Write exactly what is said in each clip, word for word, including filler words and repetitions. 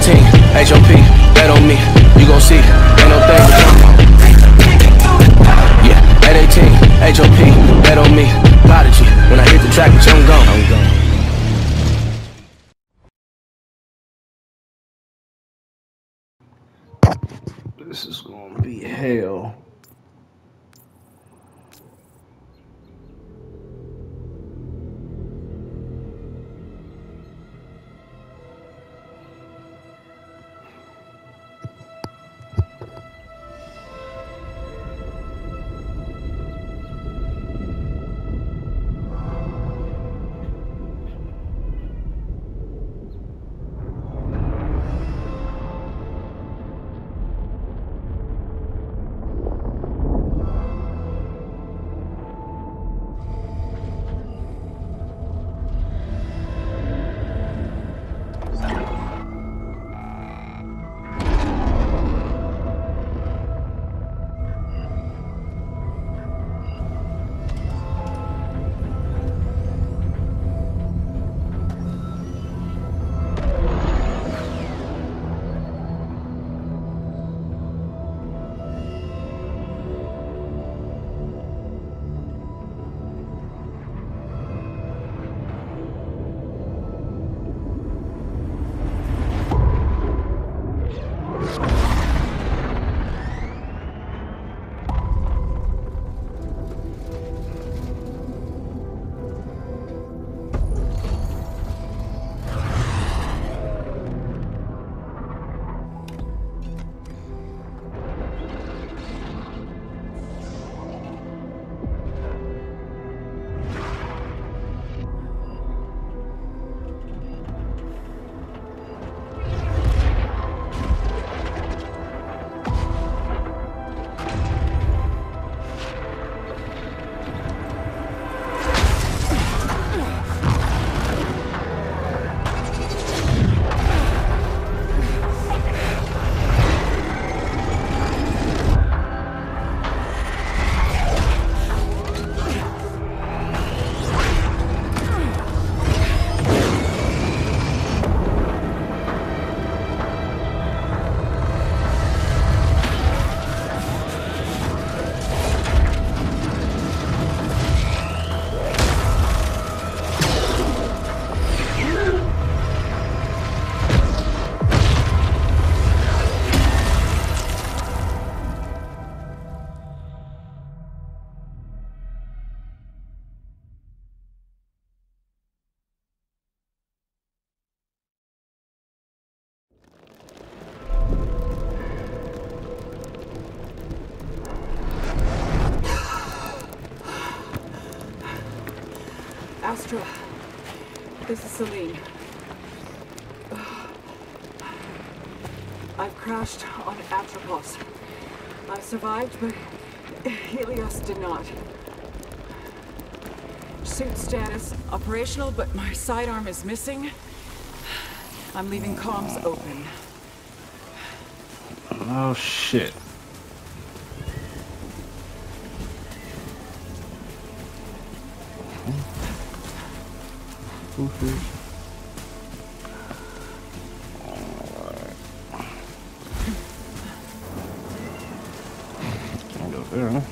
eighteen, H O P, bet on me. You gon' see, ain't no thing but jump on. Yeah, at eighteen, H O P, bet on me. Prodigy, when I hit the track, bitch, I'm gone. I'm gone. This is gonna be hell. Astra, this is Celine. I've crashed on Atropos. I survived, but Helios did not. Suit status operational, but my sidearm is missing. I'm leaving comms open. Oh shit. Alright. Can't go there.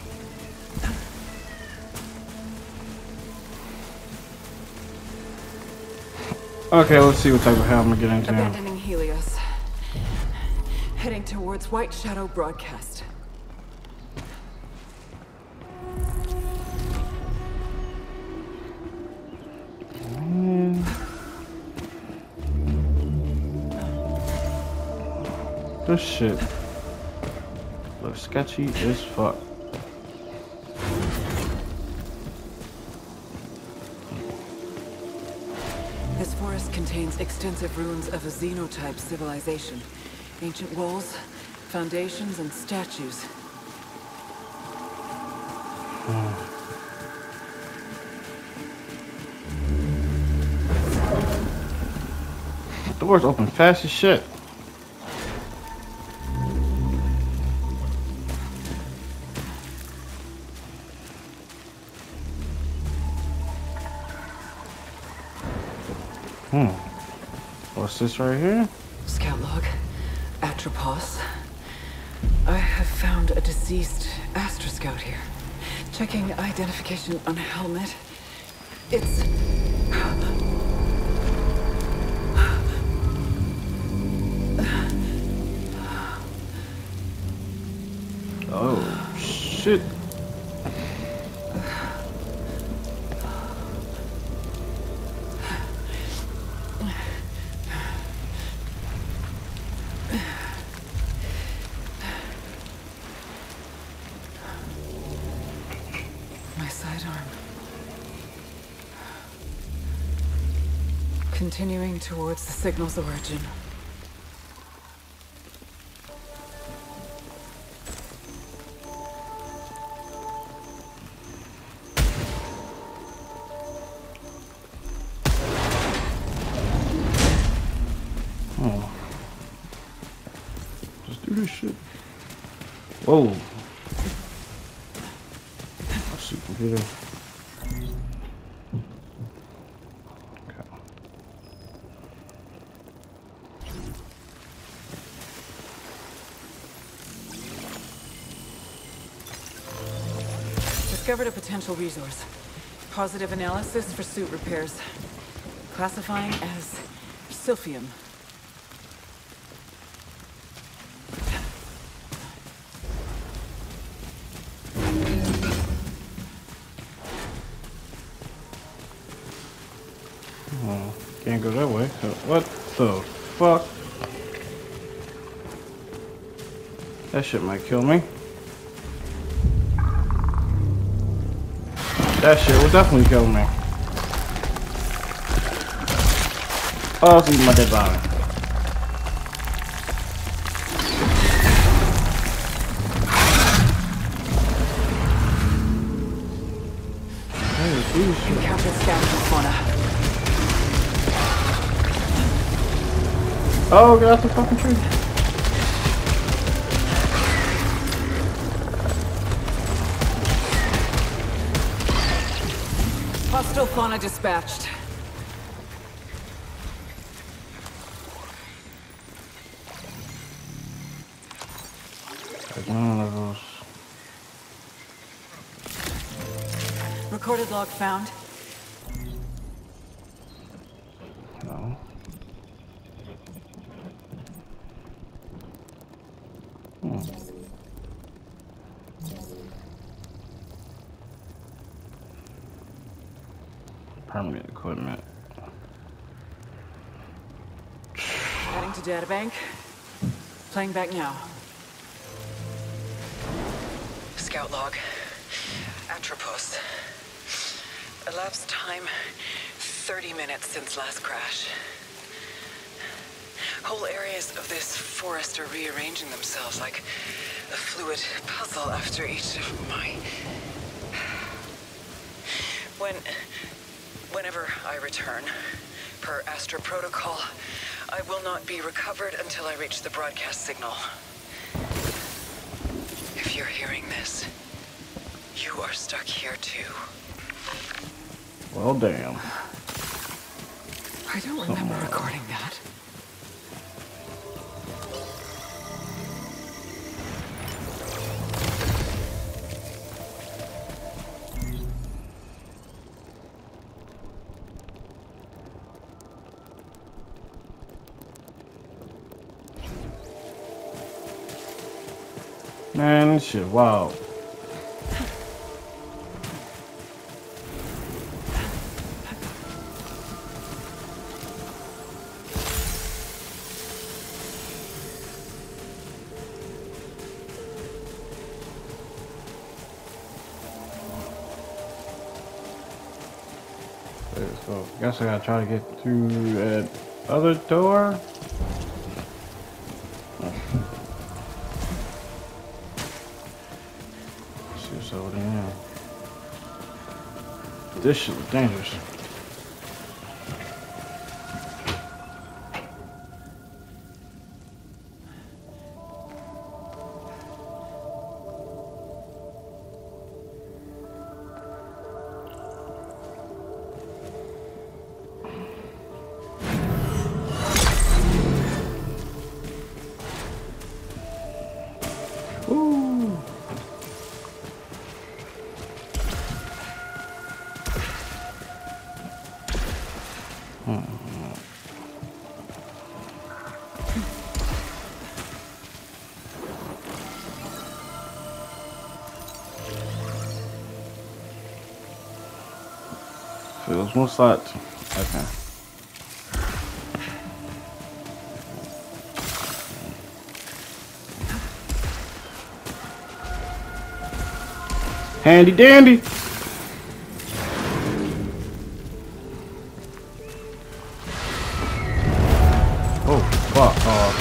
Okay, let's see what type of hell I'm gonna get into. Abandoning Helios. Heading towards White Shadow Broadcast. This shit looks sketchy as fuck. This forest contains extensive ruins of a xenotype civilization. Ancient walls, foundations, and statues. Hmm. Doors open fast as shit. Hmm. What's this right here? Scout log. Atropos. I have found a deceased Astra Scout here. Checking identification on a helmet. It's... Oh, shit. My sidearm. Continuing towards the signal's origin. Oh. Just do this shit. Whoa. Let's see, computer. Okay. Discovered a potential resource. Positive analysis for suit repairs. Classifying as silphium. Oh, can't go that way. So what the fuck? That shit might kill me. That shit will definitely kill me. Oh, it's eating my dead body. Hey, these shit. Encountered scavenging fauna. Oh, get off the fucking tree. Hostile fauna dispatched. Like none of those. Recorded log found. No. Hmm. Permanent equipment. Adding to databank. Playing back now. Scout log. Atropos. Elapsed time, thirty minutes since last crash. Whole areas of this forest are rearranging themselves like a fluid puzzle after each of my... When... Whenever I return, per Astra protocol, I will not be recovered until I reach the broadcast signal. If you're hearing this, you are stuck here too. Well, damn. I don't remember Oh. recording that. Man, this shit wild. So, guess I gotta try to get through that other door. See what's over there. This shit is dangerous. was one slot. Okay. Handy dandy. Oh, fuck off.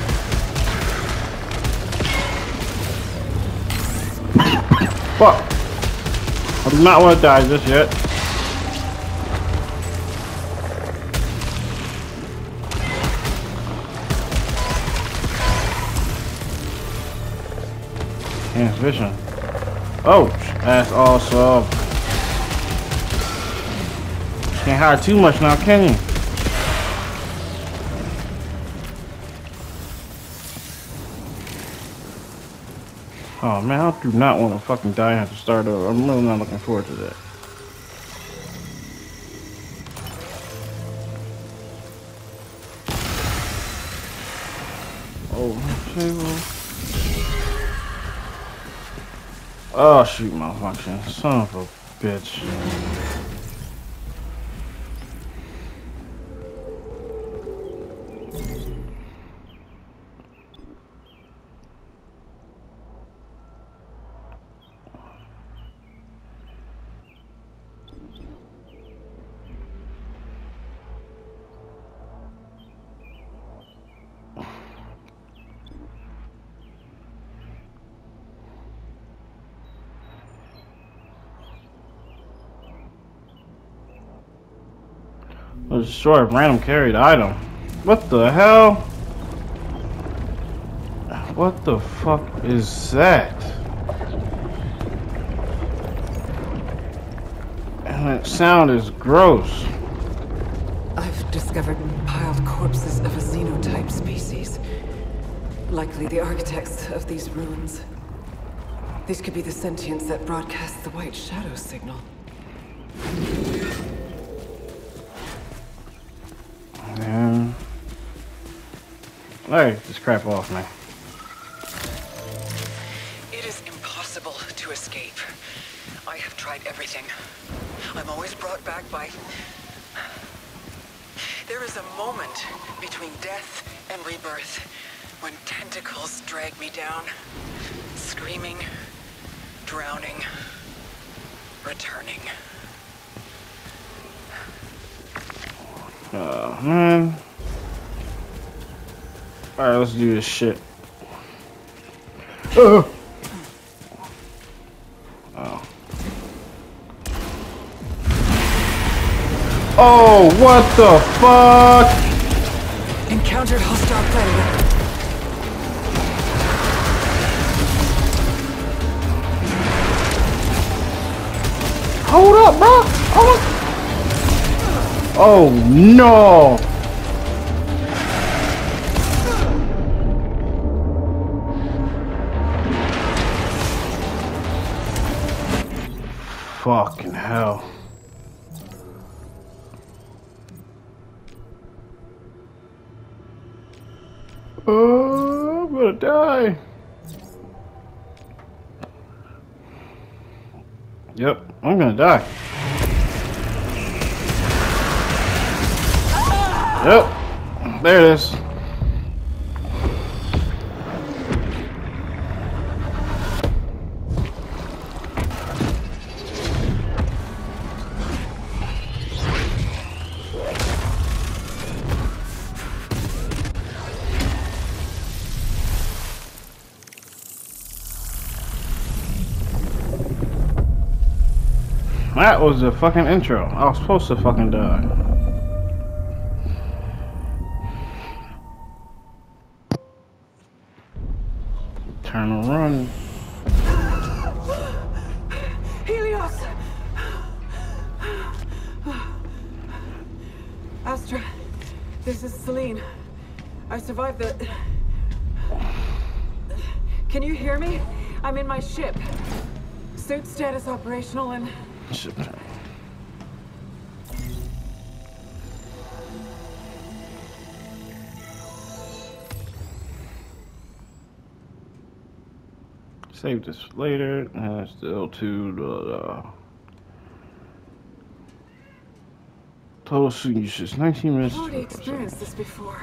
Fuck. I do not want to die just yet. Transmission. Oh, that's awesome. Can't hide too much now, can you? Oh man, I do not want to fucking die and have to start over. I'm really not looking forward to that. Oh, table. Oh shoot, malfunction. Son of a bitch. Destroy a random carried item. What the hell? What the fuck is that? And that sound is gross. I've discovered piled corpses of a xenotype species. Likely the architects of these ruins. These could be the sentients that broadcast the white shadow signal. Man. Hey, this crap off me. It is impossible to escape. I have tried everything. I'm always brought back by... There is a moment between death and rebirth when tentacles drag me down. Screaming, drowning, returning. Oh, man. Alright, let's do this shit. Oh. Oh. Oh, what the fuck? Encountered hostile predator. Hold up, bro. Hold up. Oh no! Fucking hell. Oh, I'm gonna die. Yep, I'm gonna die. Yep, there it is. That was the fucking intro. I was supposed to fucking die. Turn and run. Helios! Astra, this is Celine. I survived the... Can you hear me? I'm in my ship. Suit status operational and... Ship time. Save this later. Uh, still to the. Uh, Total shooting usage, nineteen minutes. I've already experienced this before.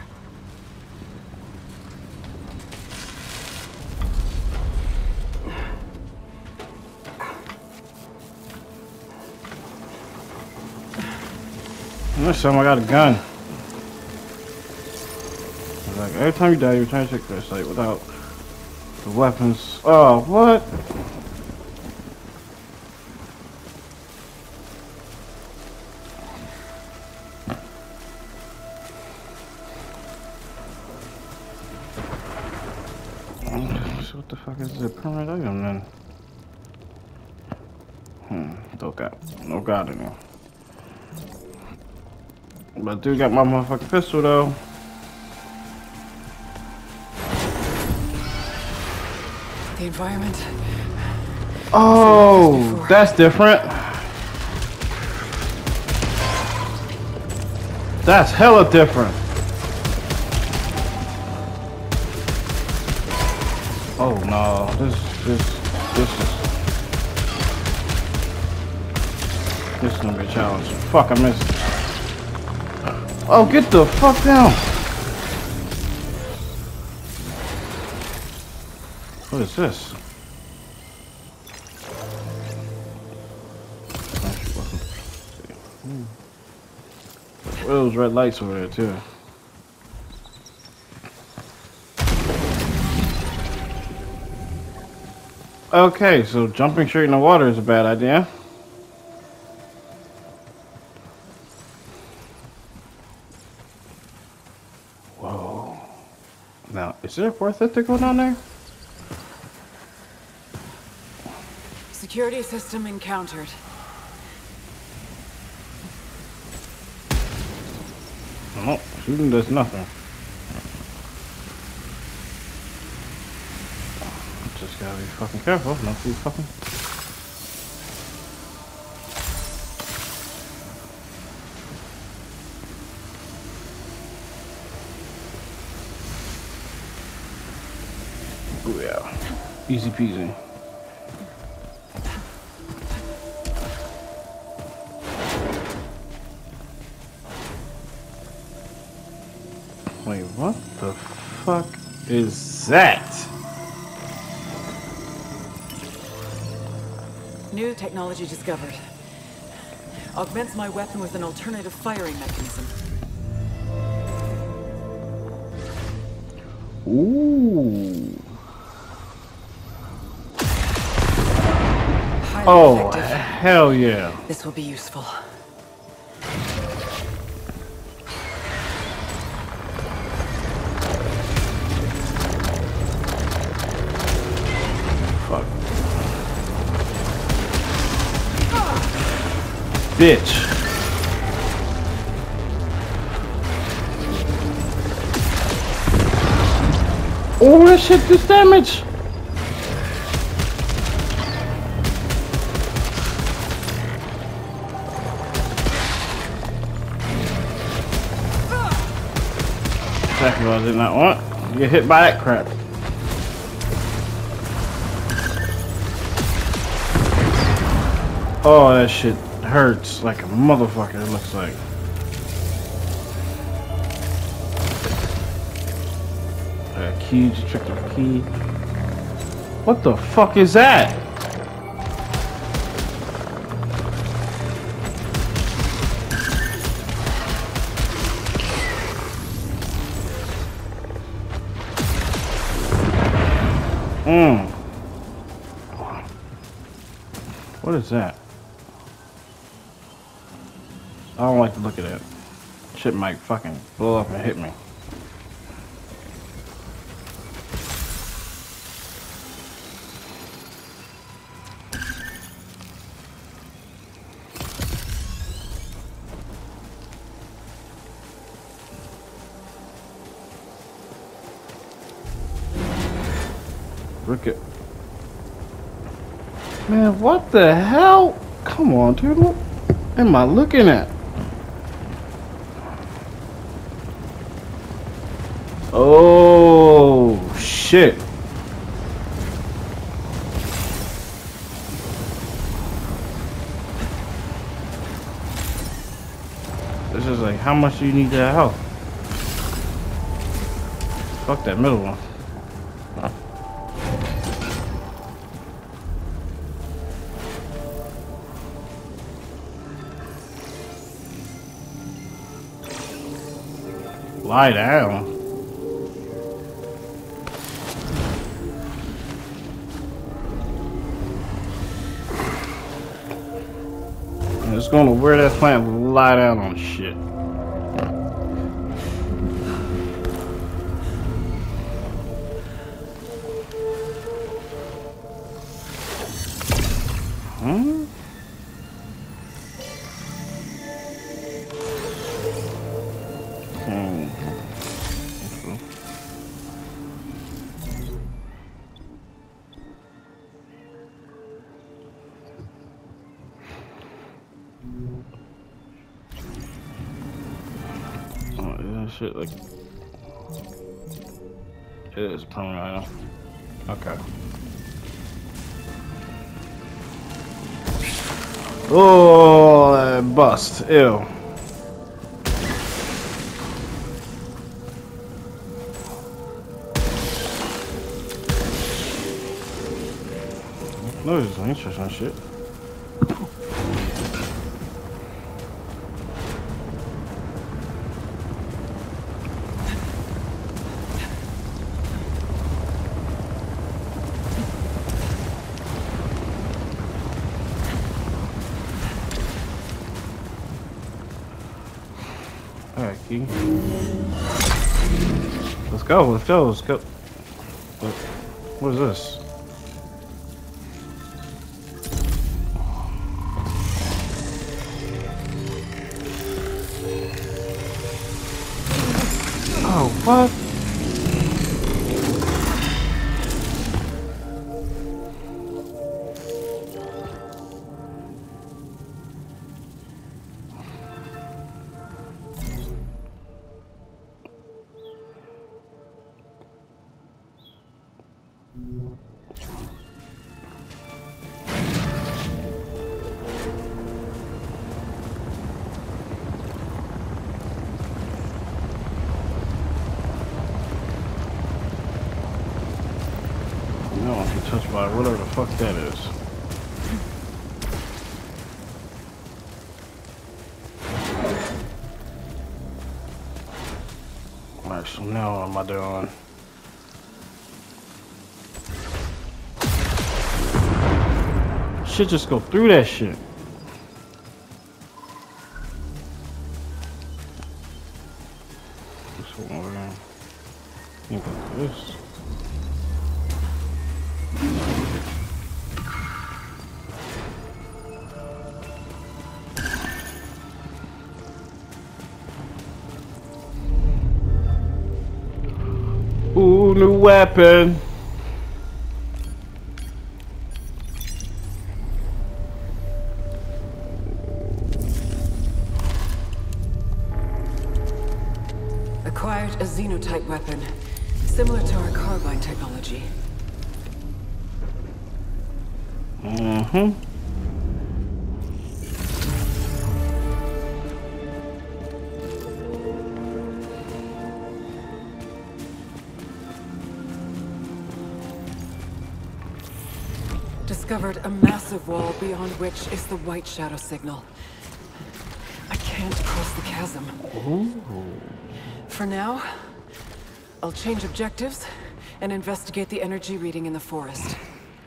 This time I got a gun. Like every time you die, you're trying to take this like without the weapons. Oh, what? So what the fuck is the permanent item then? Hmm, don't got no god in there. But I do got my motherfucking pistol though. The environment. Oh, that's different. That's hella different. Oh no, this this this is this is gonna be a challenge. Fuck, I missed. Oh, get the fuck down. What is this? Hmm. What are those red lights over there too? Okay, so jumping straight in the water is a bad idea. Whoa. Now, is it worth it to go down there? Security system encountered. No, shooting does nothing. Just gotta be fucking careful, not too fucking. Oh yeah, easy peasy. Wait, what the fuck is that? New technology discovered. Augments my weapon with an alternative firing mechanism. Ooh. Highly Oh, effective. hell yeah. This will be useful. Fuck. Bitch. Oh, that shit does damage. Exactly what I did not want. You get hit by that crap. Oh, that shit hurts like a motherfucker, it looks like. Uh, key, restrictive key. What the fuck is that? Mmm. What is that? I don't like to look at it. Shit might fucking blow up and hit me. Look at. Man, what the hell? Come on, dude. What am I looking at? Oh, shit. This how much do you need that health? Fuck that middle one. Huh. Lie down. I'm just gonna wear that plant and lie down on shit. Hmm? Hmm. Oh, yeah, shit, like it is a permanent item. Okay. Oh, that bust. Ew. No, this is interesting shit. Alright, key. Let's go, let's go, let's go. What is this? Oh, what? I don't want to be touched by whatever the fuck that is. Alright, so now what am I doing? Shit, just go through that shit. This one over there. Think about this. Ooh, new weapon. Acquired a xenotype weapon, similar to our carbine technology. Mm-hmm. Discovered a massive wall beyond which is the White Shadow signal. I can't cross the chasm. Ooh. For now, I'll change objectives and investigate the energy reading in the forest.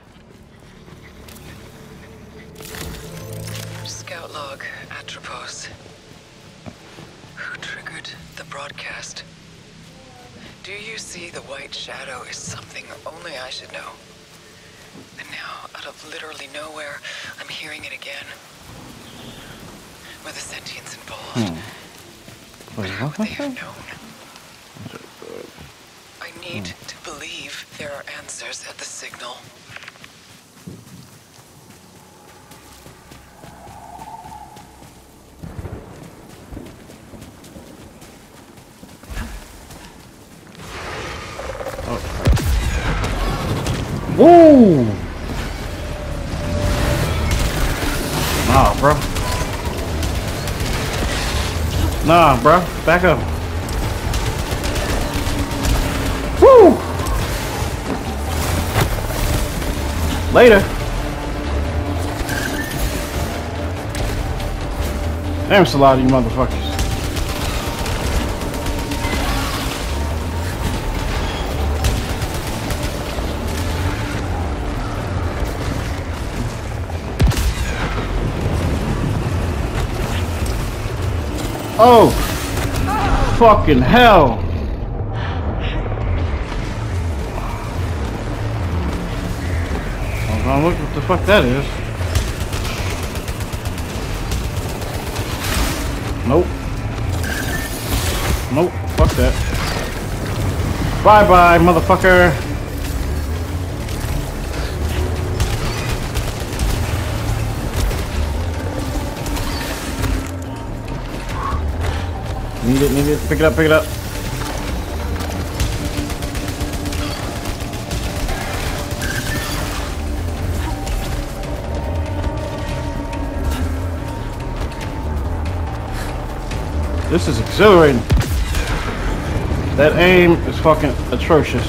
Scout log, Atropos. Who triggered the broadcast? Do you see the White Shadow is something only I should know? And now, out of literally nowhere, I'm hearing it again. With the sentience involved. Hmm. Wait, How what? would they have known? I need to believe there are answers at the signal. Whoa! Nah, bro. Nah, Nah, bro. Back up. Woo! Later. Damn, it's a lot of you motherfuckers. Oh! Fucking hell! Oh, look what the fuck that is. Nope. Nope. Fuck that. Bye bye, motherfucker. Need it, need it. Pick it up, pick it up. This is exhilarating. That aim is fucking atrocious.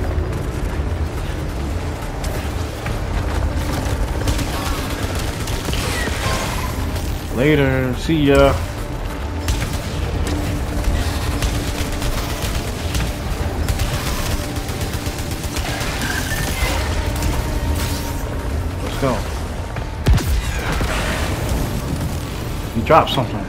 Later, see ya. Let's go. You dropped something.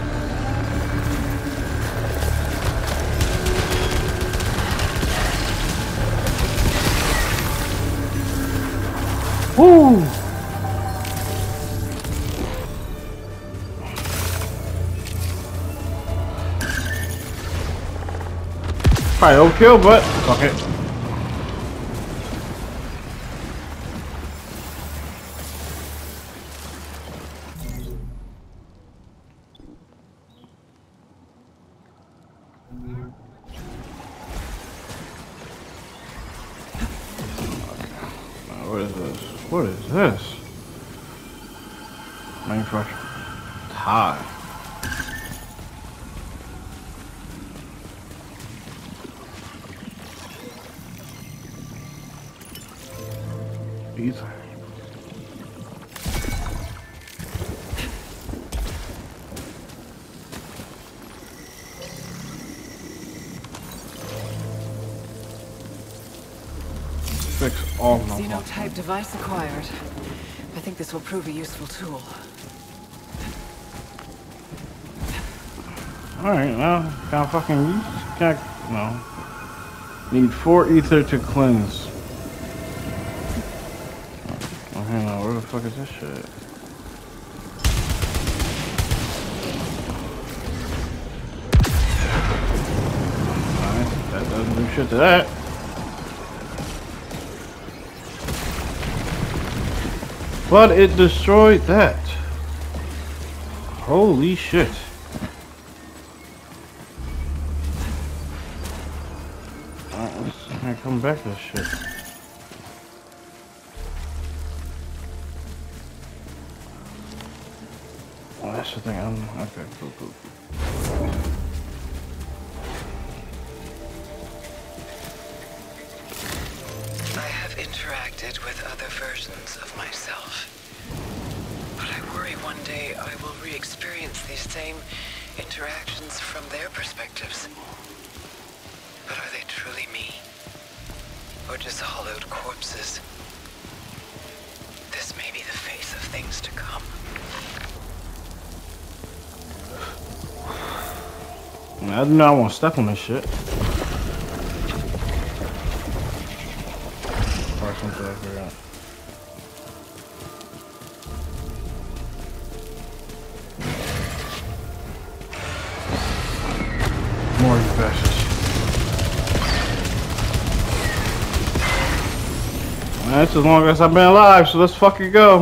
Woo! Probably overkill, but fuck it. What is this? What is this? Manufacturer. Tie. Ether. Fix all my Xenotype device acquired. I think this will prove a useful tool. Alright, now, can't fucking use, can't, no. Need four ether to cleanse. Oh, hang on, where the fuck is this shit? Alright, that doesn't do shit to that. But it destroyed that. Holy shit. Alright, let's come back to this shit. Oh, that's the thing. I'm okay. Cool, cool, cool. I have interacted with other versions of myself, but I worry one day I will re-experience these same interactions from their perspectives. But are they truly me? Or just hollowed corpses? This may be the face of things to come. I do not want to step on this shit. Or something I forgot. More you bastards. That's as long as I've been alive, so let's fucking go.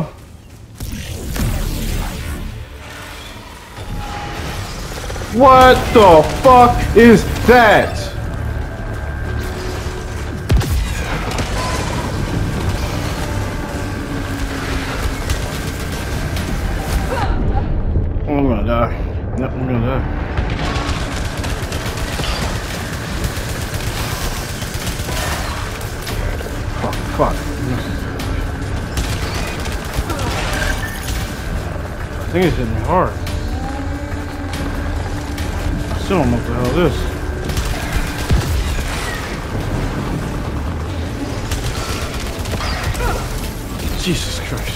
What the fuck is that? Oh, I'm gonna die. Yep, I'm gonna die. fuck. I think it's hitting me hard. I still don't know what the hell it is. Jesus Christ.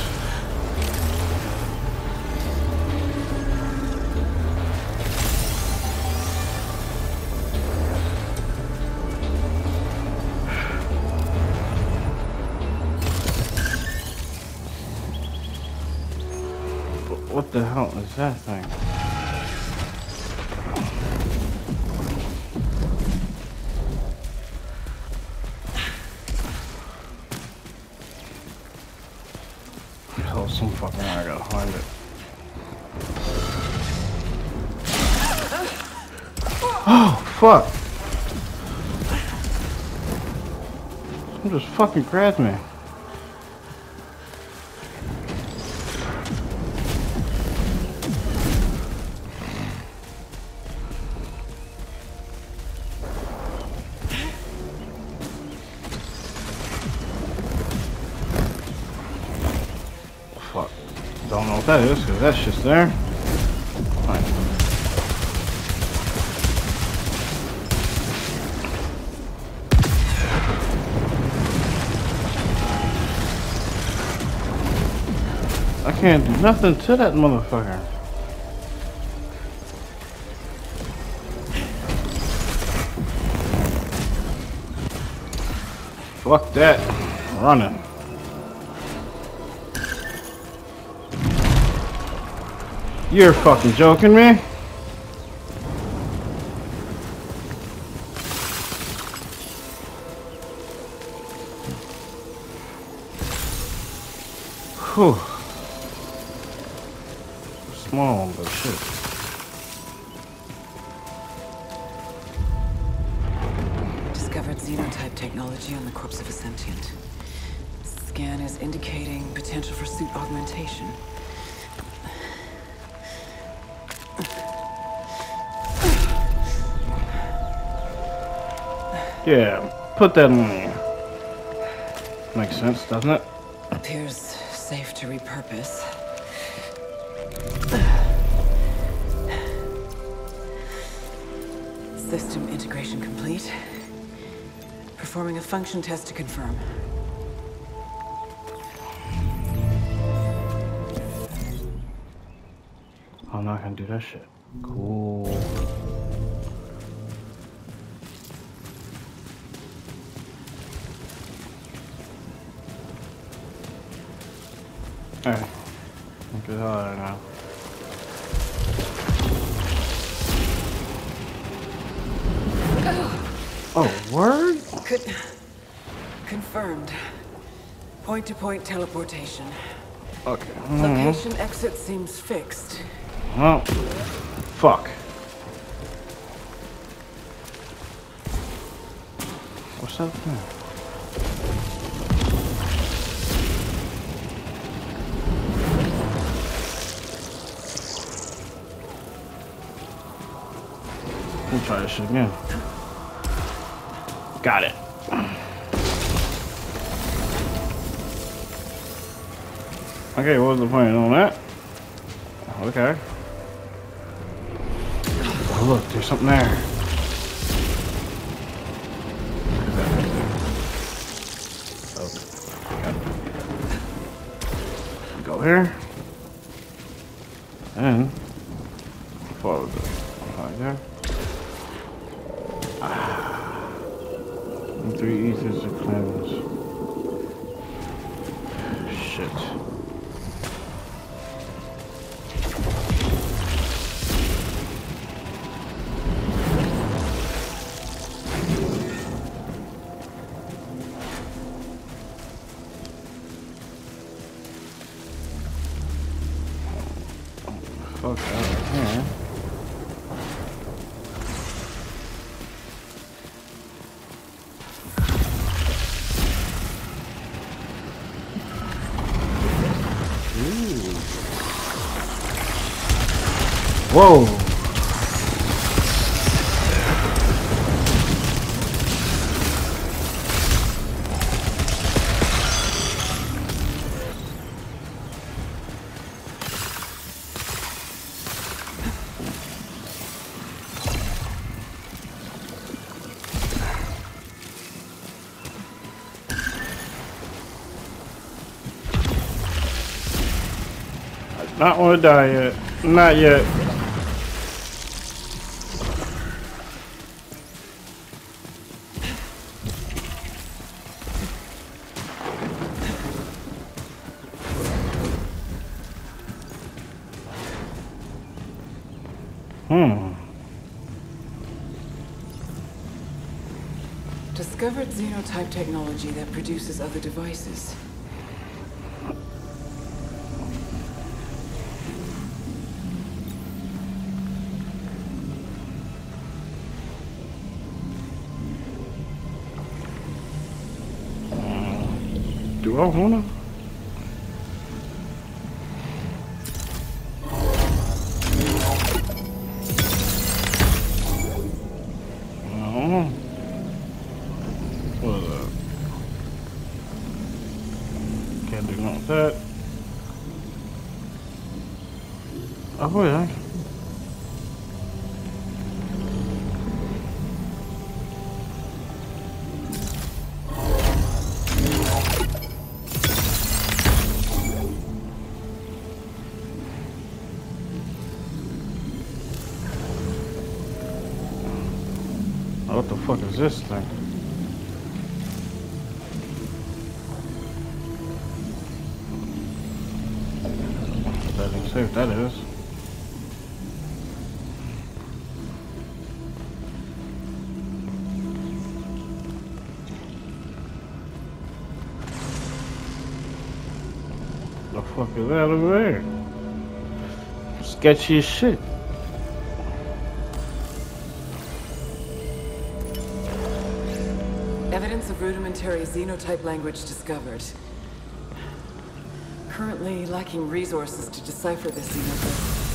What the hell is that thing? Oh, some fucking way I gotta find it. Oh, fuck! Someone just fucking grabbed me. Fuck. Don't know what that is, because that's just there. Fine. I can't do nothing to that motherfucker. Fuck that. I'm running. You're fucking joking me? Whew. Small, but shit. Discovered xenotype technology on the corpse of a sentient. Scan is indicating potential for suit augmentation. Yeah, put that on me. Makes sense, doesn't it? Appears safe to repurpose. System integration complete. Performing a function test to confirm. I'm not gonna do that shit. Cool. Alright. Get out of there now. Oh, word? Could... Confirmed. Point-to-point teleportation. Okay. Mm-hmm. Location exit seems fixed. Oh. Fuck. What's that thing? Let me try this shit again. Got it. Okay, what was the point on that? Okay. Oh, look, there's something there. Okay. Go here. And follow the right there. Ah. And three ethers to cleanse. Shit. Fuck out of here. Ooh. Whoa. Not want to die yet. Not yet. Hmm. Discovered xenotype technology that produces other devices. Do I wanna? No. What is that? Can't do nothing with that. Oh yeah. What the fuck is this thing? That ain't safe, that is. The fuck is that over there? Sketchy as shit. Evidence of rudimentary xenotype language discovered. Currently lacking resources to decipher this xenotype.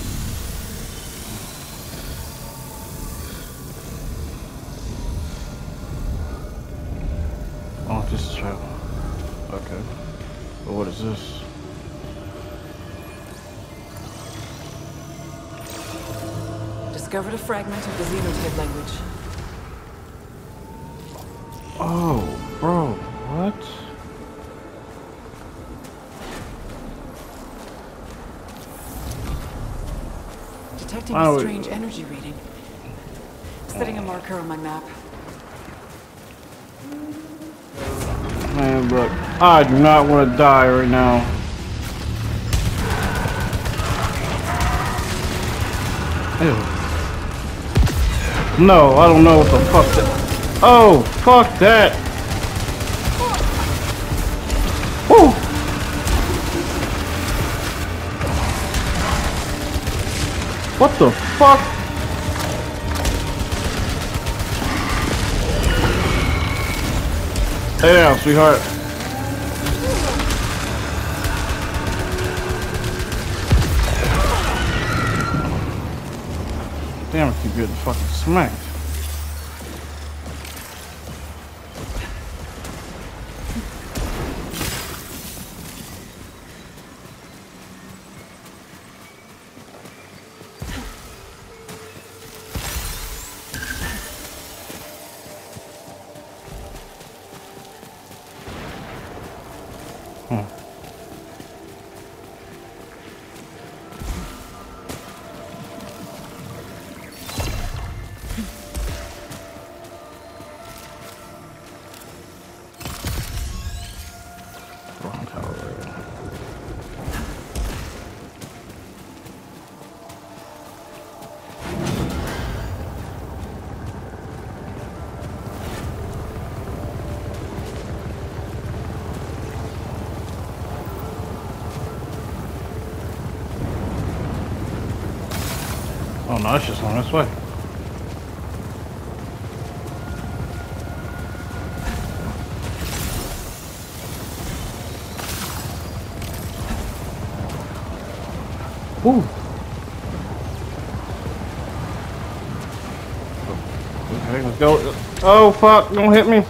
Oh, this is travel. Okay. But what is this? Discovered a fragment of the xenotype language. Oh, bro, what? Detecting Oh, a strange energy reading. Setting a marker on my map. Man, bro, I do not want to die right now. Ew. No, I don't know what the fuck that. Oh, fuck that. Woo. What the fuck? Hey now, sweetheart. Damn, I keep getting fucking smacked. Hmm. Wrong tower. Oh no, it's just on this way. Ooh. Okay, let's go. Oh fuck, don't hit me.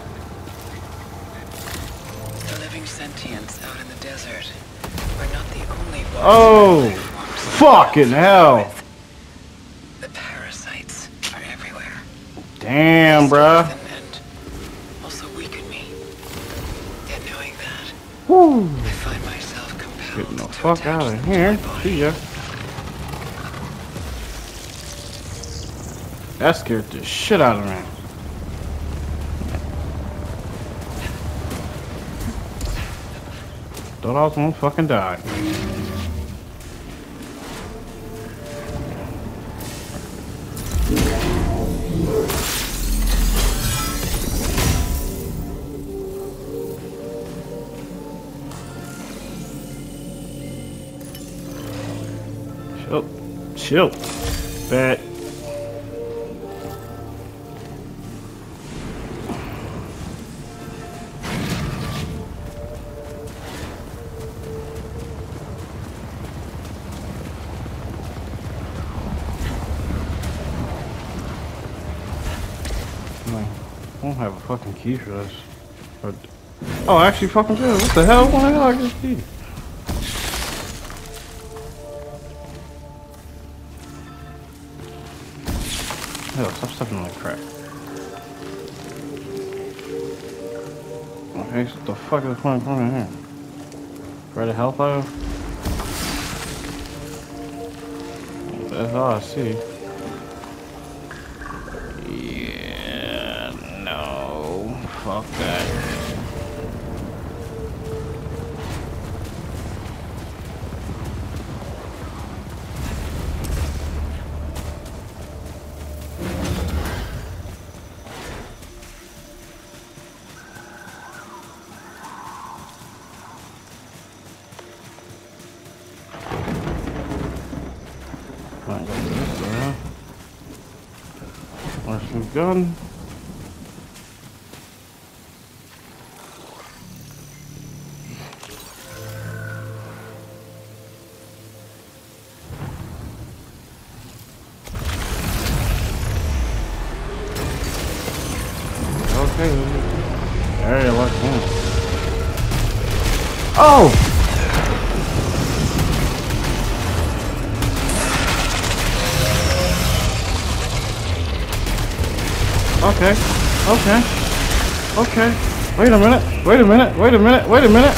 The living sentients out in the desert are not the only ones. Oh, fucking hell. The parasites are everywhere. Damn, bruh. And also weaken me. Yet knowing that, Woo. I find myself compelled Getting the fuck out of here. See ya. That scared the shit out of me. Thought I was gonna fucking die. Chill. Chill. Bad. I don't have a fucking key for this. Or, oh, I actually fucking do. What the hell? Why the hell I get a key? Hell, stop stepping like crap. Okay, so what the fuck is going on in here? Ready to help out? That's all I see. Fuck that. Might go this way. Where's the gun? Okay, area locked in. Oh! Okay, okay, okay. Wait a minute, wait a minute, wait a minute, wait a minute.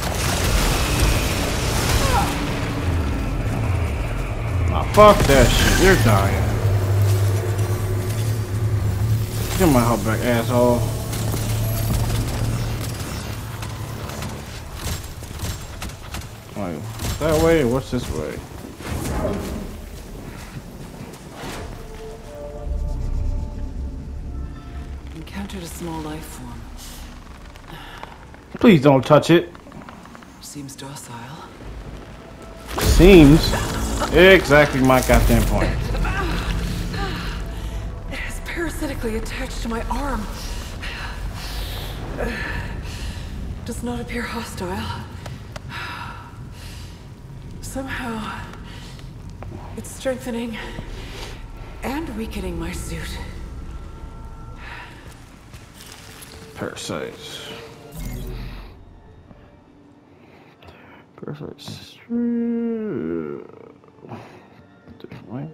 Oh, fuck that shit, you're dying. Get my help back, asshole. Like, that way, or what's this way? Encountered a small life form. Please don't touch it. Seems docile. Seems. Exactly my goddamn point. Parasitically attached to my arm. Does not appear hostile. Somehow, it's strengthening and weakening my suit. Parasites. Parasites. Different way.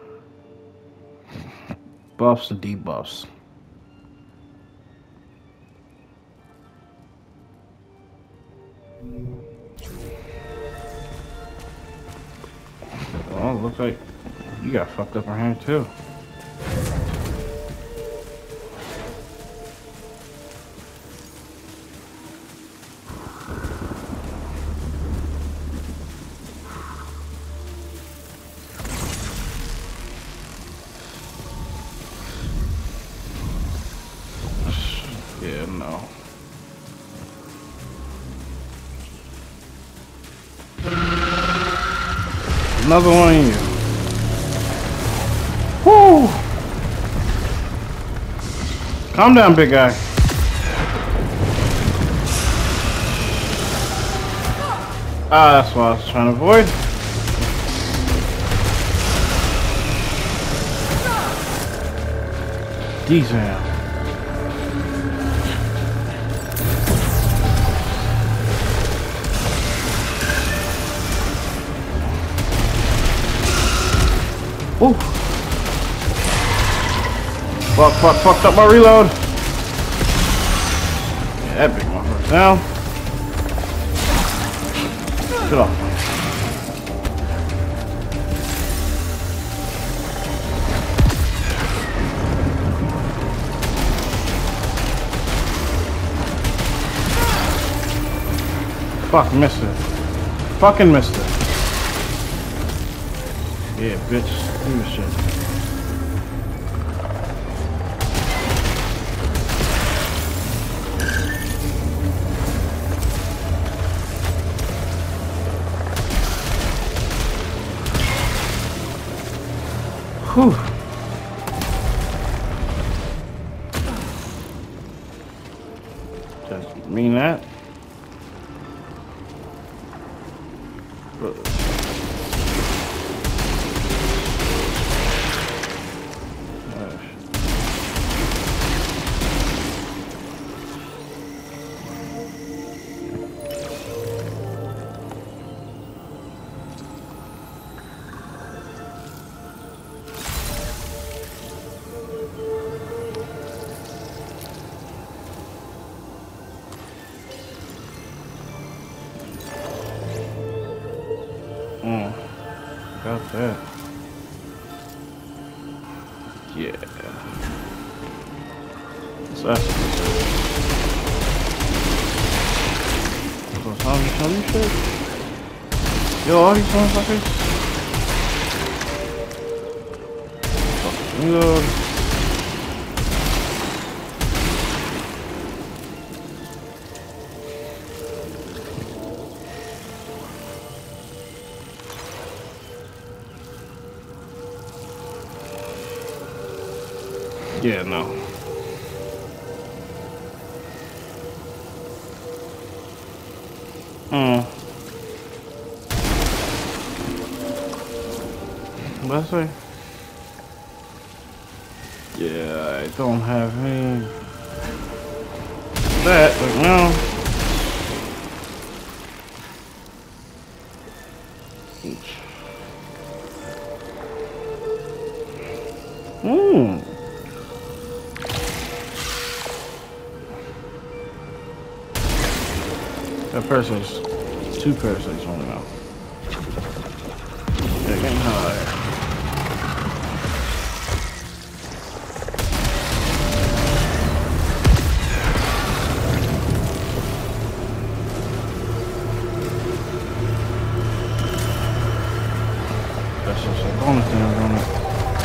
Buffs and debuffs. Well, it looks like you got fucked up around here too. Yeah, no. Another one of you. Woo! Calm down, big guy. Ah, that's what I was trying to avoid. Decent. Ooh. Fuck, fuck, fucked up my reload. Yeah, that big motherfucker down. Get off. Fuck, missed it. Fucking missed it. Yeah, bitch. Give me shit. Whew. Just mean that. Mm, got that. Yeah. So that's so how you tell me shit? Yo, all these motherfuckers. Fucking reload. Yeah, no. Hmm. What's that? Yeah, I don't have any that right now. Hmm. That person's two parasites on now. They're getting high. That's just a bonus damage on it.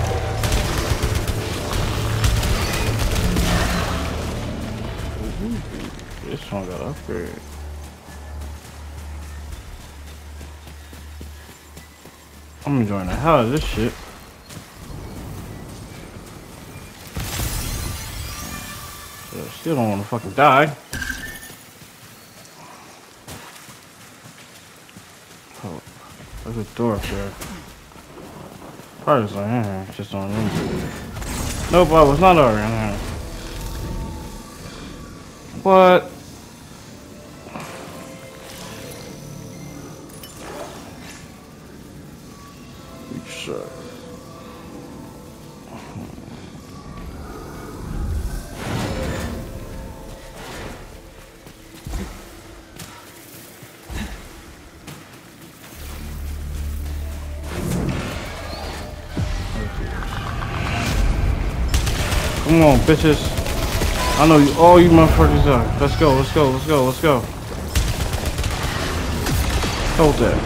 This one got upgraded. I'm enjoying the hell out of this shit. But I still don't want to fucking die. Oh, there's a door up there. Probably was like, eh, just on room. Nope, I was not already in here. What? Sure. Come on, bitches. I know you, all you motherfuckers are. Let's go, let's go, let's go, let's go. Hold that.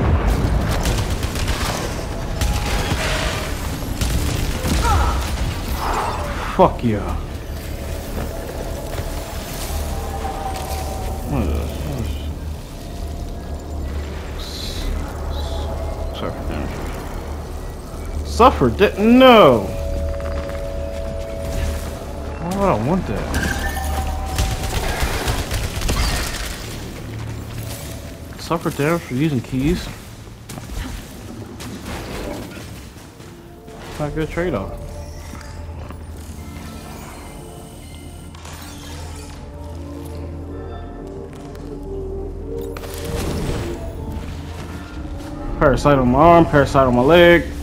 Fuck yeah. What is this? What is... Suffer damage. Suffer damage? No! Oh, I don't want that. Suffer damage for using keys? Not a good trade-off. Parasite on my arm, parasite on my leg.